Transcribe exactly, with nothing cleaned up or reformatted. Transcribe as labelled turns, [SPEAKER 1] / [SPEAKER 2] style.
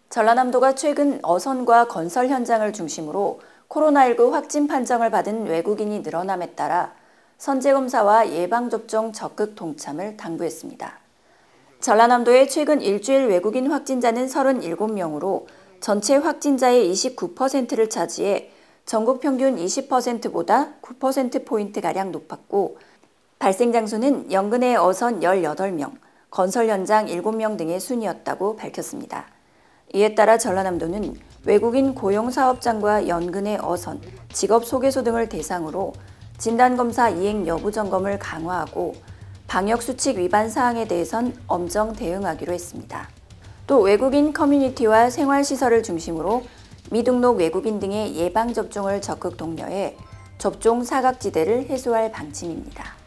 [SPEAKER 1] 전라남도가 최근 어선과 건설 현장을 중심으로 코로나십구 확진 판정을 받은 외국인이 늘어남에 따라 선제검사와 예방접종 적극 동참을 당부했습니다. 전라남도의 최근 일주일 외국인 확진자는 서른일곱 명으로 전체 확진자의 이십구 퍼센트를 차지해 전국 평균 이십 퍼센트보다 구 퍼센트포인트가량 높았고 발생 장소는 연근의 어선 열여덟 명, 건설 현장 일곱 명 등의 순이었다고 밝혔습니다. 이에 따라 전라남도는 외국인 고용사업장과 연근의 어선, 직업소개소 등을 대상으로 진단검사 이행 여부 점검을 강화하고 방역수칙 위반 사항에 대해선 엄정 대응하기로 했습니다. 또 외국인 커뮤니티와 생활시설을 중심으로 미등록 외국인 등의 예방접종을 적극 독려해 접종 사각지대를 해소할 방침입니다.